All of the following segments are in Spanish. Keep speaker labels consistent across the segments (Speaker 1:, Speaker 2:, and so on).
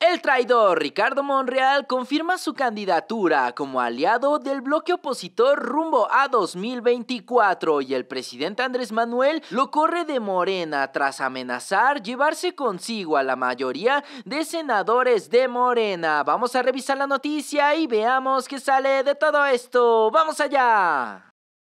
Speaker 1: El traidor Ricardo Monreal confirma su candidatura como aliado del bloque opositor rumbo a 2024 y el presidente Andrés Manuel lo corre de Morena tras amenazar llevarse consigo a la mayoría de senadores de Morena. Vamos a revisar la noticia y veamos qué sale de todo esto. ¡Vamos allá!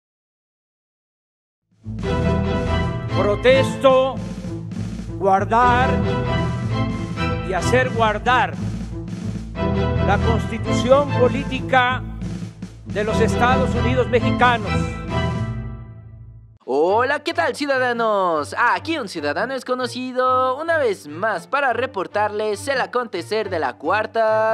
Speaker 2: Protesto, guardar y hacer guardar la Constitución política de los Estados Unidos mexicanos.
Speaker 1: Hola, ¿qué tal, ciudadanos? Aquí un ciudadano es conocido una vez más para reportarles el acontecer de la Cuarta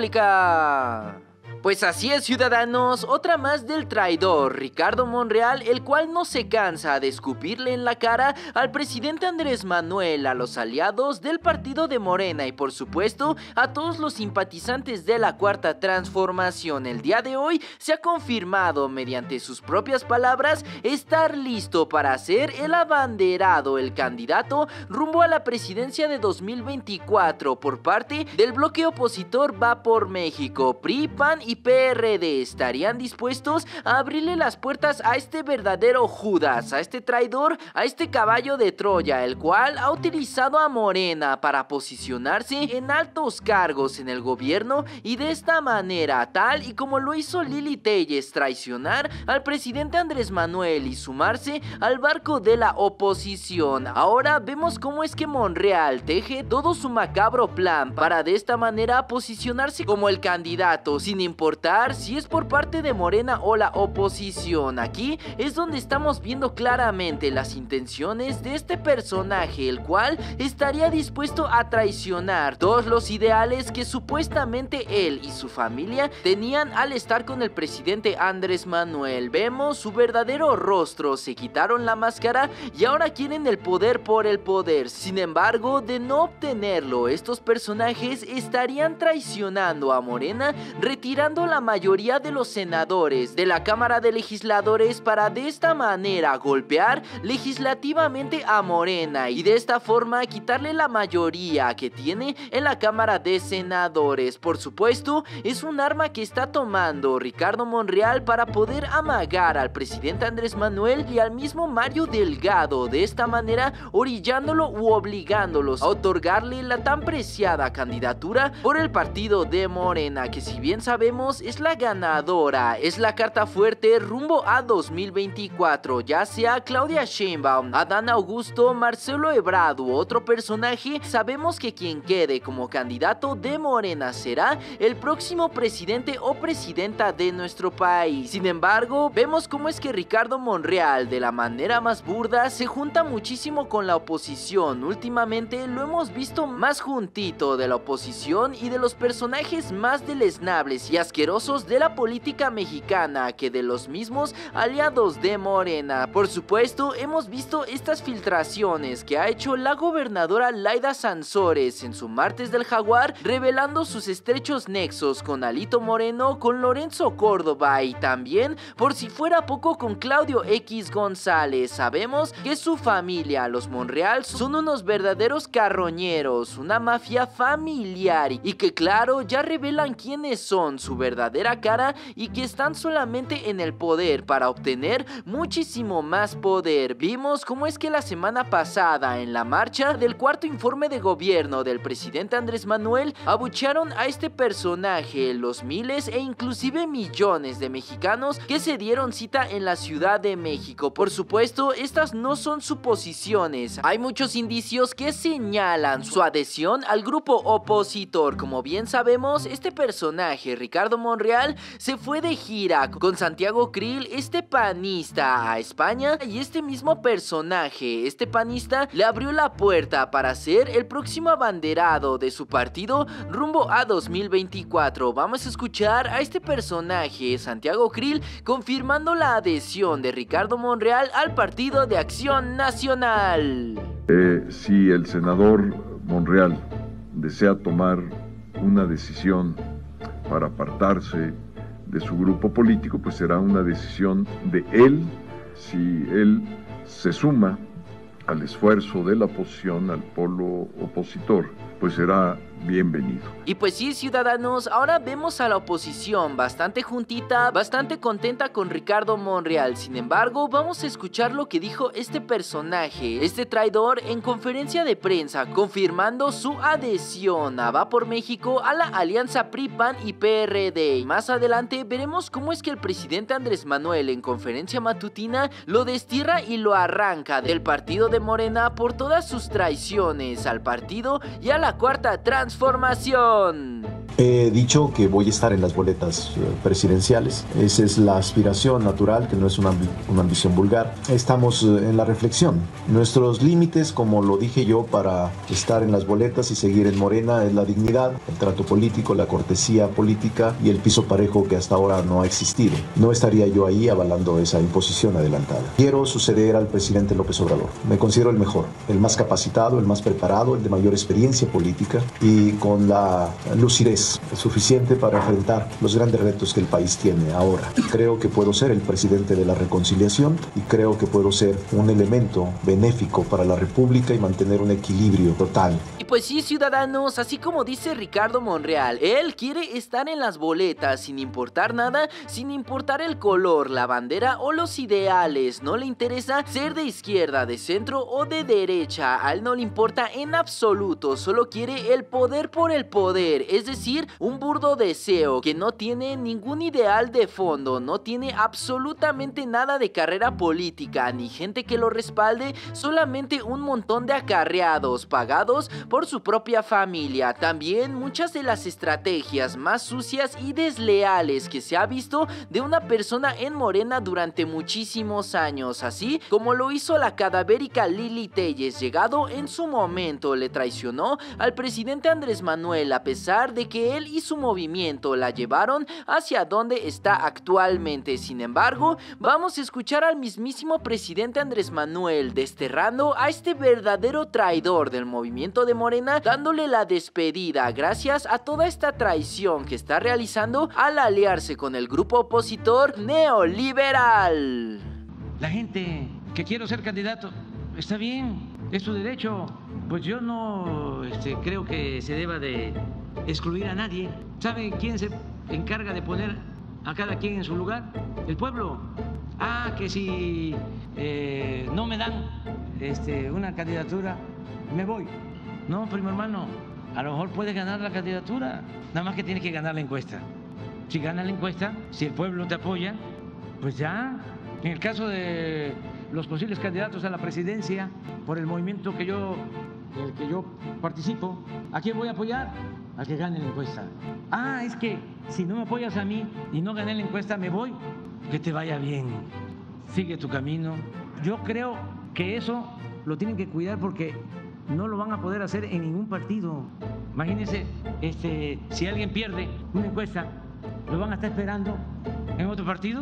Speaker 1: República. Pues así es, ciudadanos, otra más del traidor Ricardo Monreal, el cual no se cansa de escupirle en la cara al presidente Andrés Manuel, a los aliados del partido de Morena y por supuesto a todos los simpatizantes de la Cuarta Transformación. El día de hoy se ha confirmado mediante sus propias palabras estar listo para ser el abanderado, el candidato rumbo a la presidencia de 2024 por parte del bloque opositor Va por México. PRI, PAN y PRD estarían dispuestos a abrirle las puertas a este verdadero Judas, a este traidor, a este caballo de Troya, el cual ha utilizado a Morena para posicionarse en altos cargos en el gobierno y de esta manera, tal y como lo hizo Lili Téllez, traicionar al presidente Andrés Manuel y sumarse al barco de la oposición. Ahora vemos cómo es que Monreal teje todo su macabro plan para de esta manera posicionarse como el candidato, sin importar si es por parte de Morena o la oposición. Aquí es donde estamos viendo claramente las intenciones de este personaje, el cual estaría dispuesto a traicionar todos los ideales que supuestamente él y su familia tenían al estar con el presidente Andrés Manuel. Vemos su verdadero rostro, se quitaron la máscara y ahora quieren el poder por el poder. Sin embargo, de no obtenerlo, estos personajes estarían traicionando a Morena, retirando la mayoría de los senadores de la Cámara de Legisladores para de esta manera golpear legislativamente a Morena y de esta forma quitarle la mayoría que tiene en la Cámara de Senadores. Por supuesto, es un arma que está tomando Ricardo Monreal para poder amagar al presidente Andrés Manuel y al mismo Mario Delgado, de esta manera orillándolo u obligándolos a otorgarle la tan preciada candidatura por el partido de Morena, que si bien sabemos es la ganadora, es la carta fuerte rumbo a 2024, ya sea Claudia Sheinbaum, Adán Augusto, Marcelo Ebrard u otro personaje. Sabemos que quien quede como candidato de Morena será el próximo presidente o presidenta de nuestro país. Sin embargo, vemos cómo es que Ricardo Monreal, de la manera más burda, se junta muchísimo con la oposición. Últimamente lo hemos visto más juntito de la oposición y de los personajes más deleznables y asquerosos de la política mexicana que de los mismos aliados de Morena. Por supuesto, hemos visto estas filtraciones que ha hecho la gobernadora Laida Sansores en su Martes del Jaguar, revelando sus estrechos nexos con Alito Moreno, con Lorenzo Córdoba y también, por si fuera poco, con Claudio X González. Sabemos que su familia, los Monreal, son unos verdaderos carroñeros, una mafia familiar y que claro, ya revelan quiénes son, su verdadera cara y que están solamente en el poder para obtener muchísimo más poder. Vimos cómo es que la semana pasada en la marcha del cuarto informe de gobierno del presidente Andrés Manuel abuchearon a este personaje los miles e inclusive millones de mexicanos que se dieron cita en la Ciudad de México. Por supuesto, estas no son suposiciones, hay muchos indicios que señalan su adhesión al grupo opositor. Como bien sabemos, este personaje Ricardo Monreal se fue de gira con Santiago Krill, este panista, a España y este mismo personaje, este panista, le abrió la puerta para ser el próximo abanderado de su partido rumbo a 2024. Vamos a escuchar a este personaje, Santiago Krill, confirmando la adhesión de Ricardo Monreal al Partido de Acción Nacional.
Speaker 3: Si el senador Monreal desea tomar una decisión para apartarse de su grupo político, pues será una decisión de él. Si él se suma al esfuerzo de la oposición, al polo opositor, pues será bienvenido.
Speaker 1: Y pues sí, ciudadanos, ahora vemos a la oposición bastante juntita, bastante contenta con Ricardo Monreal. Sin embargo, vamos a escuchar lo que dijo este personaje, este traidor, en conferencia de prensa, confirmando su adhesión a Va por México a la alianza PRI, PAN y PRD. Y más adelante veremos cómo es que el presidente Andrés Manuel en conferencia matutina lo destierra y lo arranca del partido de Morena por todas sus traiciones al partido y a la Cuarta Transformación.
Speaker 4: He dicho que voy a estar en las boletas presidenciales. Esa es la aspiración natural, que no es una ambición vulgar. Estamos en la reflexión. Nuestros límites, como lo dije yo, para estar en las boletas y seguir en Morena es la dignidad, el trato político, la cortesía política y el piso parejo que hasta ahora no ha existido. No estaría yo ahí avalando esa imposición adelantada. Quiero suceder al presidente López Obrador. Me considero el mejor, el más capacitado, el más preparado, el de mayor experiencia política y con la lucidez suficiente para enfrentar los grandes retos que el país tiene ahora. Creo que puedo ser el presidente de la reconciliación y creo que puedo ser un elemento benéfico para la República y mantener un equilibrio total.
Speaker 1: Y pues sí, ciudadanos, así como dice Ricardo Monreal, él quiere estar en las boletas sin importar nada, sin importar el color, la bandera o los ideales. No le interesa ser de izquierda, de centro o de derecha. A él no le importa en absoluto, solo quiere el poder por el poder, es decir, un burdo deseo que no tiene ningún ideal de fondo, no tiene absolutamente nada de carrera política, ni gente que lo respalde, solamente un montón de acarreados pagados por su propia familia. También muchas de las estrategias más sucias y desleales que se ha visto de una persona en Morena durante muchísimos años, así como lo hizo la cadavérica Lili Téllez. Llegado en su momento, le traicionó al presidente Andrés Manuel, a pesar de que él y su movimiento la llevaron hacia donde está actualmente. Sin embargo, vamos a escuchar al mismísimo presidente Andrés Manuel desterrando a este verdadero traidor del movimiento de Morena, dándole la despedida gracias a toda esta traición que está realizando al aliarse con el grupo opositor neoliberal.
Speaker 2: La gente que quiere ser candidato, está bien, es su derecho. Pues yo no creo que se deba de excluir a nadie. ¿Sabe quién se encarga de poner a cada quien en su lugar? El pueblo. Que si no me dan una candidatura, me voy. No, primo hermano, a lo mejor puedes ganar la candidatura, nada más que tienes que ganar la encuesta. Si ganas la encuesta, si el pueblo te apoya, pues ya. En el caso de los posibles candidatos a la presidencia por el movimiento en el que yo participo, ¿a quién voy a apoyar? A que gane la encuesta. Es que si no me apoyas a mí y no gané la encuesta, me voy. Que te vaya bien, sigue tu camino. Yo creo que eso lo tienen que cuidar porque no lo van a poder hacer en ningún partido. Imagínense, si alguien pierde una encuesta, ¿lo van a estar esperando en otro partido?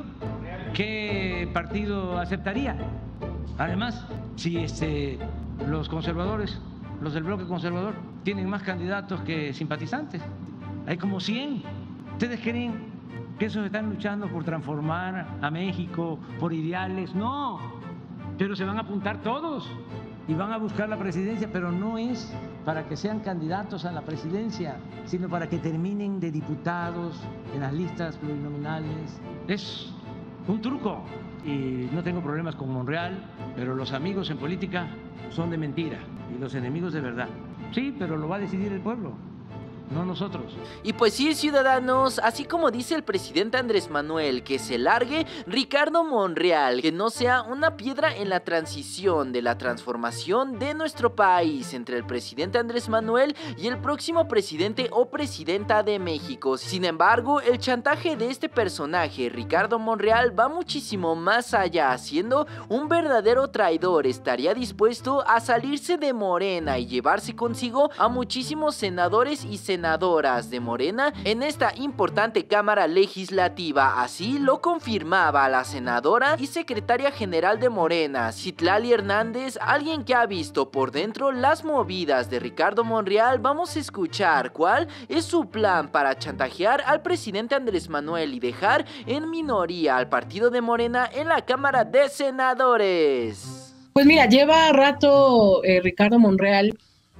Speaker 2: ¿Qué partido aceptaría? Además, si los conservadores, los del bloque conservador, tienen más candidatos que simpatizantes, hay como 100. ¿Ustedes creen que esos están luchando por transformar a México, por ideales? No, pero se van a apuntar todos y van a buscar la presidencia, pero no es para que sean candidatos a la presidencia, sino para que terminen de diputados en las listas plurinominales. Es un truco y no tengo problemas con Monreal, pero los amigos en política son de mentira y los enemigos de verdad. Sí, pero lo va a decidir el pueblo, no nosotros.
Speaker 1: Y pues sí, ciudadanos, así como dice el presidente Andrés Manuel, que se largue Ricardo Monreal, que no sea una piedra en la transición de la transformación de nuestro país entre el presidente Andrés Manuel y el próximo presidente o presidenta de México. Sin embargo, el chantaje de este personaje, Ricardo Monreal, va muchísimo más allá. Siendo un verdadero traidor, estaría dispuesto a salirse de Morena y llevarse consigo a muchísimos senadores y senadoras de Morena en esta importante Cámara Legislativa. Así lo confirmaba la senadora y secretaria general de Morena, Citlali Hernández, alguien que ha visto por dentro las movidas de Ricardo Monreal. Vamos a escuchar cuál es su plan para chantajear al presidente Andrés Manuel y dejar en minoría al partido de Morena en la Cámara de Senadores.
Speaker 5: Pues mira, lleva rato Ricardo Monreal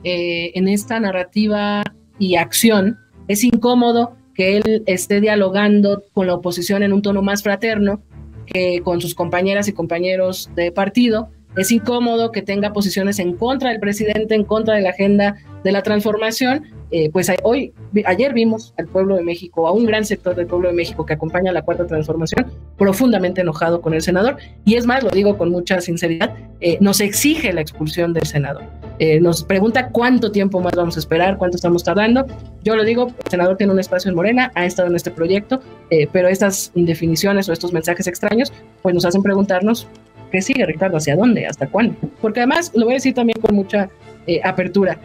Speaker 5: en esta narrativa y acción. Es incómodo que él esté dialogando con la oposición en un tono más fraterno que con sus compañeras y compañeros de partido. Es incómodo que tenga posiciones en contra del presidente, en contra de la agenda de la transformación. Pues ayer vimos al pueblo de México, a un gran sector del pueblo de México que acompaña la Cuarta Transformación, profundamente enojado con el senador, y es más, lo digo con mucha sinceridad, nos exige la expulsión del senador. Nos pregunta cuánto tiempo más vamos a esperar, cuánto estamos tardando. Yo lo digo, el senador tiene un espacio en Morena, ha estado en este proyecto, pero estas indefiniciones o estos mensajes extraños pues nos hacen preguntarnos ¿qué sigue, Ricardo? ¿Hacia dónde? ¿Hasta cuándo? Porque además, lo voy a decir también con mucha apertura,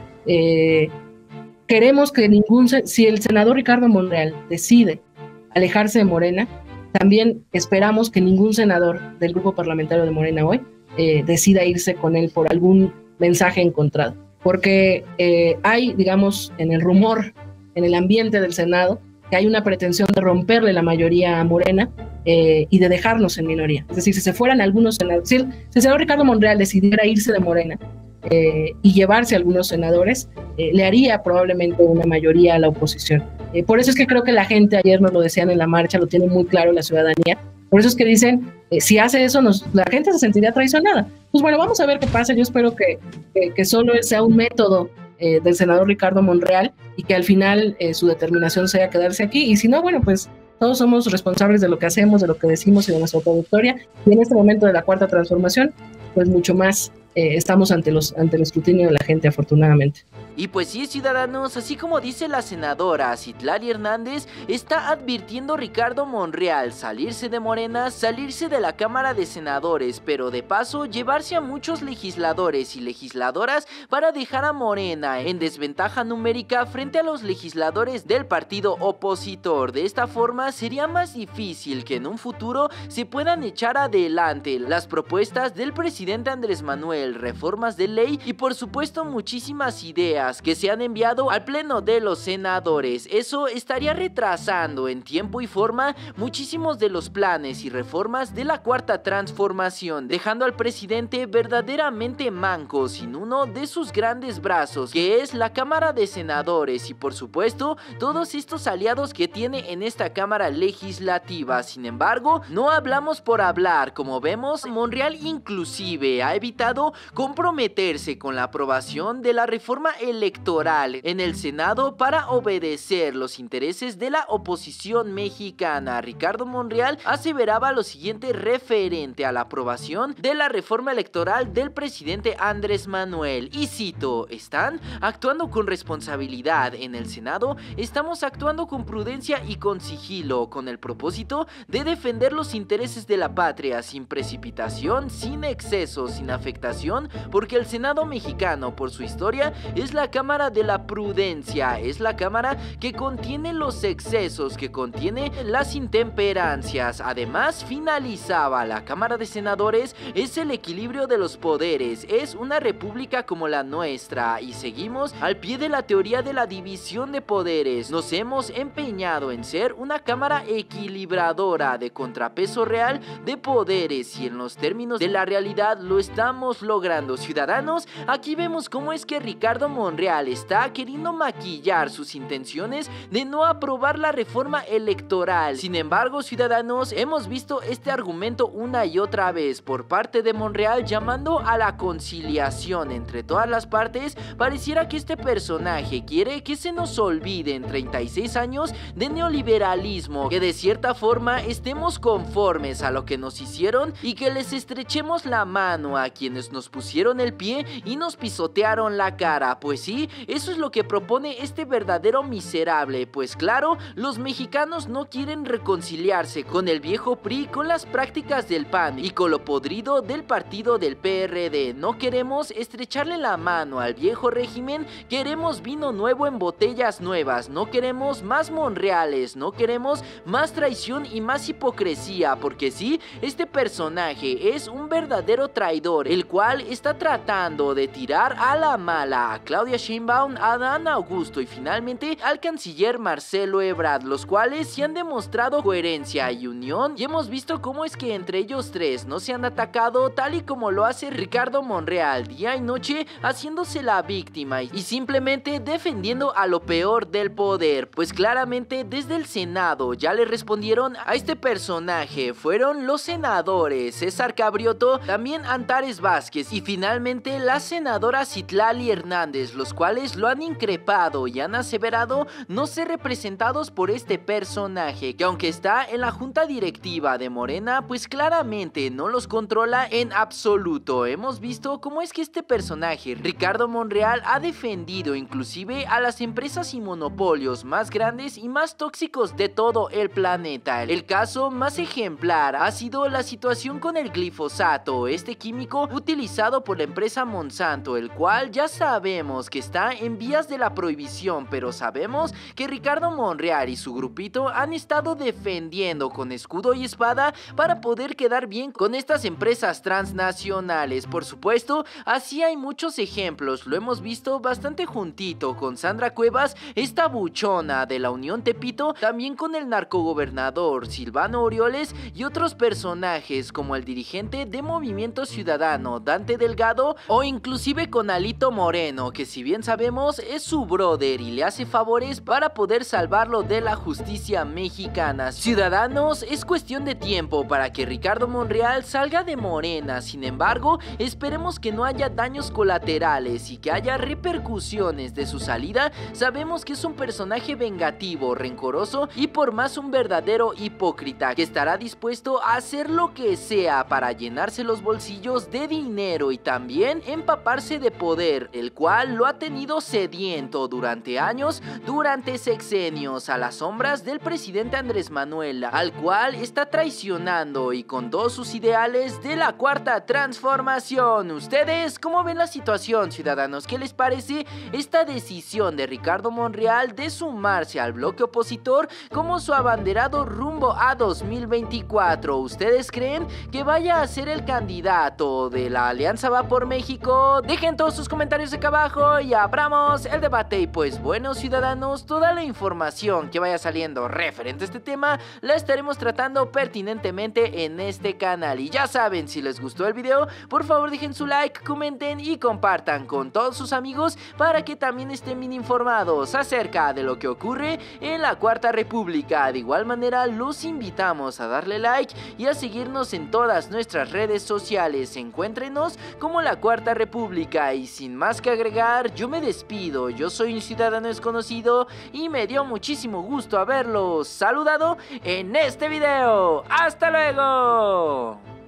Speaker 5: queremos que si el senador Ricardo Monreal decide alejarse de Morena, también esperamos que ningún senador del grupo parlamentario de Morena hoy decida irse con él por algún mensaje encontrado, porque hay, digamos, en el rumor, en el ambiente del Senado, que hay una pretensión de romperle la mayoría a Morena y de dejarnos en minoría. Es decir, si se fueran algunos senadores, si el senador Ricardo Monreal decidiera irse de Morena y llevarse a algunos senadores, le haría probablemente una mayoría a la oposición. Por eso es que creo que la gente, ayer nos lo decían en la marcha, lo tiene muy claro la ciudadanía, por eso es que dicen, si hace eso, la gente se sentiría traicionada. Pues bueno, vamos a ver qué pasa. Yo espero que solo sea un método del senador Ricardo Monreal y que al final su determinación sea quedarse aquí, y si no, bueno, pues todos somos responsables de lo que hacemos, de lo que decimos y de nuestra trayectoria, y en este momento de la Cuarta Transformación, pues mucho más estamos ante el escrutinio de la gente, afortunadamente.
Speaker 1: Y pues sí, ciudadanos, así como dice la senadora Citlali Hernández, está advirtiendo Ricardo Monreal salirse de Morena, salirse de la Cámara de Senadores, pero de paso llevarse a muchos legisladores y legisladoras para dejar a Morena en desventaja numérica frente a los legisladores del partido opositor. De esta forma sería más difícil que en un futuro se puedan echar adelante las propuestas del presidente Andrés Manuel, reformas de ley y por supuesto muchísimas ideas que se han enviado al pleno de los senadores. Eso estaría retrasando en tiempo y forma muchísimos de los planes y reformas de la Cuarta Transformación, dejando al presidente verdaderamente manco, sin uno de sus grandes brazos, que es la Cámara de Senadores y por supuesto todos estos aliados que tiene en esta Cámara Legislativa. Sin embargo, no hablamos por hablar. Como vemos, Monreal inclusive ha evitado comprometerse con la aprobación de la reforma electoral en el Senado para obedecer los intereses de la oposición mexicana. Ricardo Monreal aseveraba lo siguiente referente a la aprobación de la reforma electoral del presidente Andrés Manuel, y cito: están actuando con responsabilidad en el Senado, estamos actuando con prudencia y con sigilo, con el propósito de defender los intereses de la patria, sin precipitación, sin excesos, sin afectación, porque el Senado mexicano, por su historia, es la Cámara de la prudencia, es la Cámara que contiene los excesos, que contiene las intemperancias. Además, finalizaba, la Cámara de Senadores es el equilibrio de los poderes, es una república como la nuestra, y seguimos al pie de la teoría de la división de poderes. Nos hemos empeñado en ser una Cámara equilibradora, de contrapeso real de poderes, y en los términos de la realidad lo estamos logrando. Ciudadanos, aquí vemos cómo es que Ricardo Monreal está queriendo maquillar sus intenciones de no aprobar la reforma electoral. Sin embargo, ciudadanos, hemos visto este argumento una y otra vez por parte de Monreal, llamando a la conciliación entre todas las partes. Pareciera que este personaje quiere que se nos olvide en 36 años de neoliberalismo, que de cierta forma estemos conformes a lo que nos hicieron y que les estrechemos la mano a quienes nos pusieron el pie y nos pisotearon la cara. Pues sí, eso es lo que propone este verdadero miserable. Pues claro, los mexicanos no quieren reconciliarse con el viejo PRI, con las prácticas del PAN y con lo podrido del partido del PRD. No queremos estrecharle la mano al viejo régimen, queremos vino nuevo en botellas nuevas, no queremos más Monreales, no queremos más traición y más hipocresía, porque sí, este personaje es un verdadero traidor, el cual está tratando de tirar a la mala a Claudia Claudia Sheinbaum, Adán Augusto y finalmente al canciller Marcelo Ebrard, los cuales sí han demostrado coherencia y unión, y hemos visto cómo es que entre ellos tres no se han atacado tal y como lo hace Ricardo Monreal día y noche, haciéndose la víctima y simplemente defendiendo a lo peor del poder, pues claramente desde el Senado ya le respondieron a este personaje. Fueron los senadores César Cabrioto, también Antares Vázquez y finalmente la senadora Citlali Hernández, los cuales lo han increpado y han aseverado no ser representados por este personaje, que aunque está en la junta directiva de Morena, pues claramente no los controla en absoluto. Hemos visto cómo es que este personaje, Ricardo Monreal, ha defendido inclusive a las empresas y monopolios más grandes y más tóxicos de todo el planeta. El caso más ejemplar ha sido la situación con el glifosato, este químico utilizado por la empresa Monsanto, el cual ya sabemos que está en vías de la prohibición, pero sabemos que Ricardo Monreal y su grupito han estado defendiendo con escudo y espada para poder quedar bien con estas empresas transnacionales. Por supuesto, así hay muchos ejemplos, lo hemos visto bastante juntito con Sandra Cuevas, esta buchona de la Unión Tepito, también con el narcogobernador Silvano Aureoles y otros personajes como el dirigente de Movimiento Ciudadano Dante Delgado o inclusive con Alito Moreno, que si bien sabemos es su brother y le hace favores para poder salvarlo de la justicia mexicana. Ciudadanos, es cuestión de tiempo para que Ricardo Monreal salga de Morena, sin embargo esperemos que no haya daños colaterales y que haya repercusiones de su salida. Sabemos que es un personaje vengativo, rencoroso y por más un verdadero hipócrita que estará dispuesto a hacer lo que sea para llenarse los bolsillos de dinero y también empaparse de poder, el cual lo ha tenido sediento durante años, durante sexenios, a las sombras del presidente Andrés Manuel, al cual está traicionando y con todos sus ideales de la cuarta transformación. ¿Ustedes cómo ven la situación, ciudadanos? ¿Qué les parece esta decisión de Ricardo Monreal de sumarse al bloque opositor como su abanderado rumbo a 2024? ¿Ustedes creen que vaya a ser el candidato de la Alianza Va por México? Dejen todos sus comentarios acá abajo y abramos el debate. Y pues bueno, ciudadanos, toda la información que vaya saliendo referente a este tema la estaremos tratando pertinentemente en este canal. Y ya saben, si les gustó el video, por favor dejen su like, comenten y compartan con todos sus amigos para que también estén bien informados acerca de lo que ocurre en la Cuarta República. De igual manera, los invitamos a darle like y a seguirnos en todas nuestras redes sociales. Encuéntrenos como la Cuarta República. Y sin más que agregar, yo me despido. Yo soy un ciudadano desconocido y me dio muchísimo gusto haberlos saludado en este video. ¡Hasta luego!